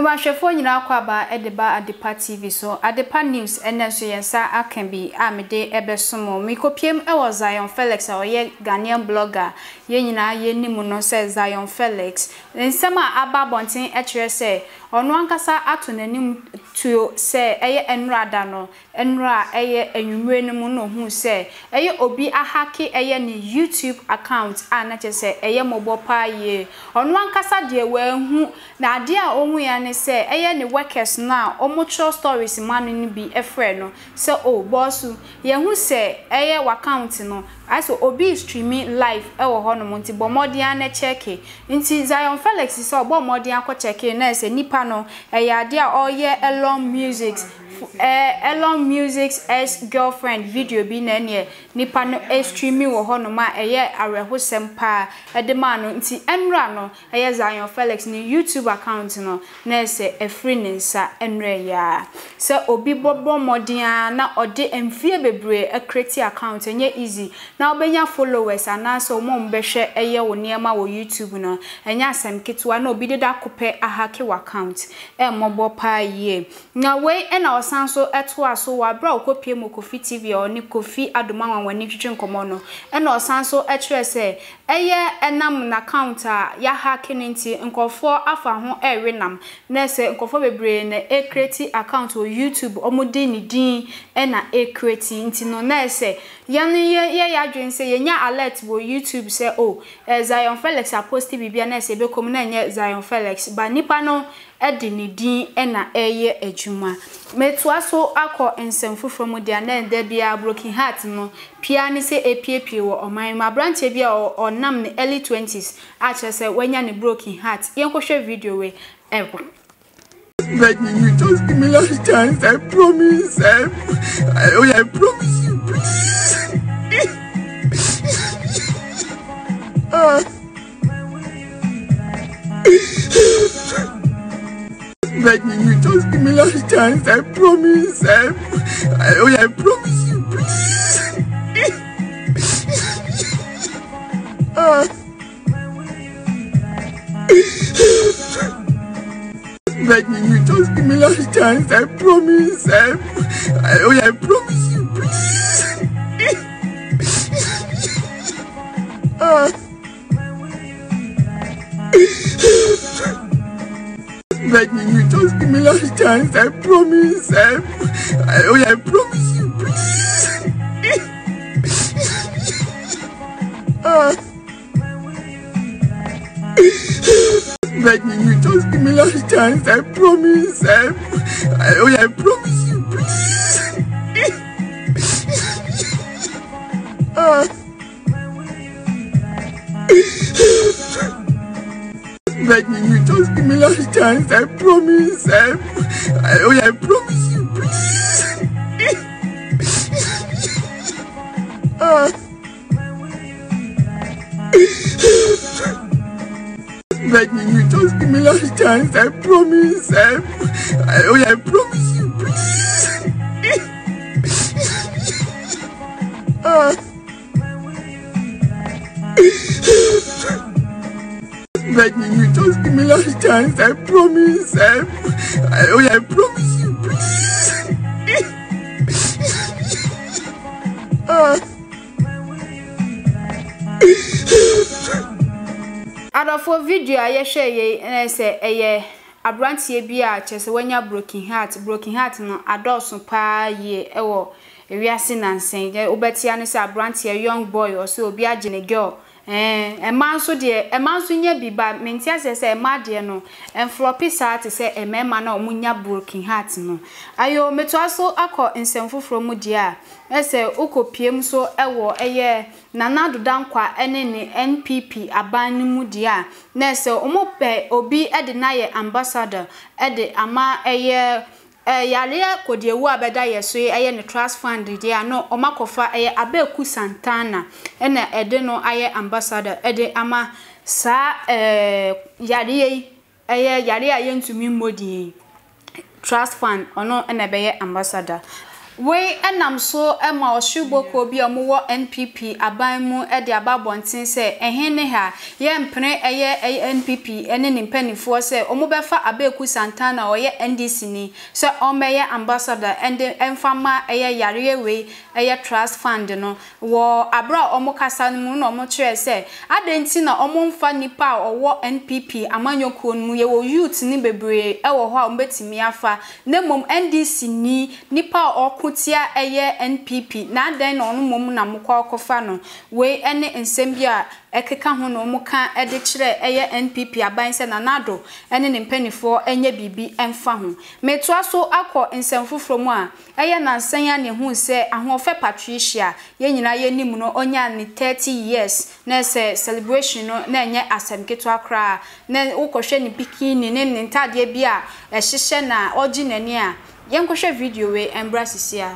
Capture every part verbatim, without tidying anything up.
Mema hwefo nyina kwaba edeba Adepa T V so Adepa News enenso yensa akan bi amede ebesomo mikopiem ewo Zion Felix a oye Ghanaian blogger ye nyina ye nimu no se Zion Felix nsema aba bonten e kire se ono ankasa ato nanim tuo se eye enrada no enra eye enwumre nimu no hu se eye obi ahake eye ni YouTube account ana che se eye mobopa ye ono ankasa de we hu na ade a ohun ya ne se eye ni workers na omucho stories man ni bi efre no se o bossu ye hu se eye account no aso obi streaming live e wo hono monti bomodian na check nti Zion Felix se obomodian ko check na se nipa no eye ade a oye Elon Music eh Elon Music's ex girlfriend video bi na ne nipa no e streaming wo hono ma eye arehosem pa e de ma no nti enra no eye Zion Felix ni YouTube account no na se e free nsa enra ya se obi bobo modian na ode emfie bebre e create account enye easy na obenya followers ananso mo mbehwe eye wo niema wo YouTube no enya asem ketwa na obi deda kope ahake account e mobo pa ye na we e na osanso eto aso wa bra okopie mo Kofi T V oni Kofi Adoma wanwani twetwe nkomo no e na osanso e kire se eye enam na account a ya hake nti nkofo afa ho ewenam na se nkofo bebre na e create account o YouTube omudi ni din e na e create nti no na se yan ye ye ya dwen se yenya alert wo YouTube se oh Zion Felix a post bibia na se be kom na nye Zion Felix ba nipa no edi ni din e na eye adwuma metua so akọ ensemfufo mu dia na nda bia Broken Heart no pia ni se epiepie wo oman ma branch bia onam ne early twenties a che se wanya ne Broken Heart yenkohwe video we ewo. Like you just give me last chance, I promise. I, I, oh yeah, I promise you, please. uh. Like you just give me last chance, I promise. I, I, oh yeah, I promise you, please. uh. Like you just give me last chance, I promise. I, I, oh yeah, I promise you, please. uh. Like you just give me last chance, I promise. I, I, oh yeah, I promise you, please. uh. Like you just give me last chance, I promise. I, I, oh yeah, I promise you, please. uh. Like you just give me last chance, I promise. I, I, oh yeah, I promise you, please. uh. Like you just give me last chance, I promise. I, I, oh yeah, I promise you, please. uh. Like you just give me last chance, I promise. I, I, oh yeah, I promise you, please. uh. Adofo video aye hweye na se eye abrantie bia chese wanya Broken Heart Broken Heart no adoso pa ye ewo ewiase nansen je obetia ne se abrantie young boy or so obi agene girl eh e manso de e manso nya biba mentia se se e made no enflopi sa te se e mema na omunya Broken Heart no ayo metuaso akọ nsemfoforo mu dia ese ukopiem so ewo eye Nana Dodankwa ene ne N P P aban mu dia na ese omope obi ede na ye ambassador ede ama eye eh yale kodiewu abeda yeso eye ne trust fund dia no omakofa eye Abeku Santana ene ede no aye ambassador ede ama sa eh yale eye yale ayentumi modi trust fund ono ene beye ambassador we enam so ema oshiboko bi omo N P P aban mu e de ababonten se ehene ha ye mpene eye N P P ene ne mpanifo se omo befa Abeku Santana oye N D C ni se omeye ambassador ende emfama eye yare we eye trust fund no wo abra omo kasa mu no omo kire se adenti na omo mfa nipa owo N P P amanyoko mu ye wo youth ni bebre e wo ho a omo betimi afa na mom N D C ni nipa okutia eye N P P na den no mom na mokwa okofa no we ene nsem bia ekeka ho no muka ede kire eye N P P aban se na nado ene ne mpanifo enye bibi emfa ho meto aso akọ nsemfoforo mu a eye na nsanya ne hu se ahofe Patricia ye nyina ye nim no onya ne thirty years na se celebration no na enye asemketo akra na ukohwe ne bikini ne ne ntade bia ehihye na ogi nani a yenkohwe video we embrasisia.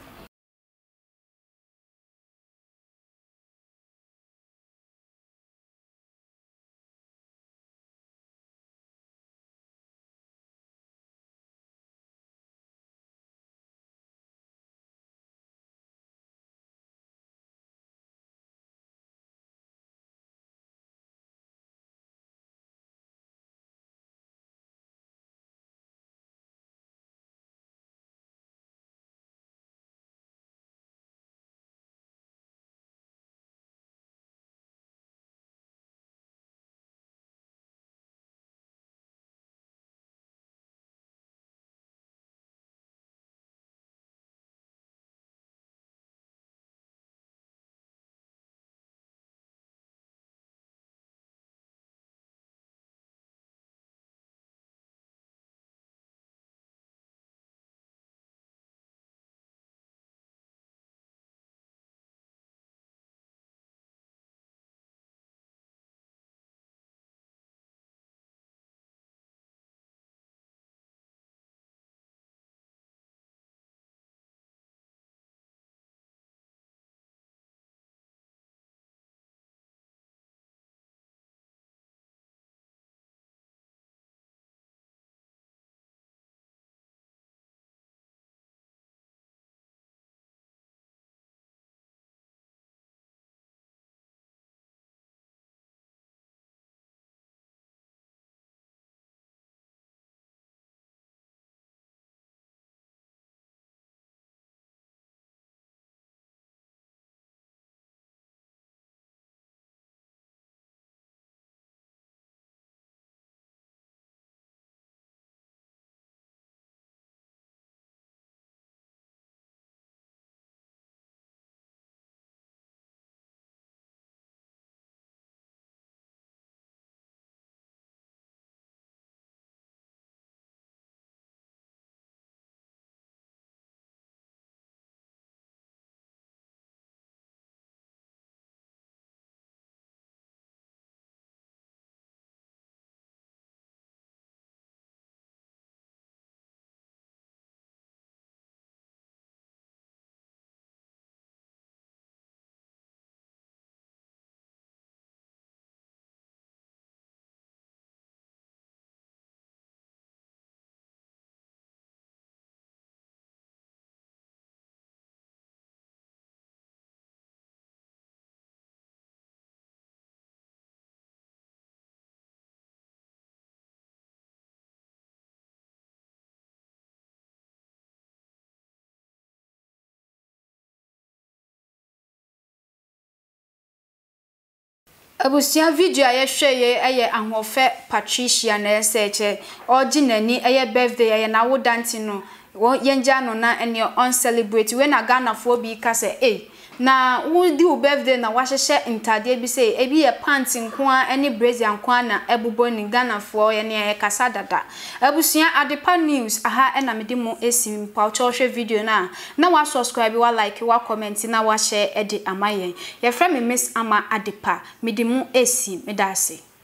Abusia video aye hweye eye ahofe Patricia na eseche ogi nani eye birthday eye na wodanti no wo yenja no na ene on celebrate we na Ghana fo bi ka se eh na wo di wo birthday na wahehye ntade bi se ebi ye pants nkoa ene brazier nkoa na ebubo ni Ghana fo ye ne kasa dada. Abusia Adepa News aha ena mede mo esi mpa cho hwe video na na wa subscribe wa like wa comment na wa share edi amayen ye frɛ me Miss Ama Adepa mede mo esi medase.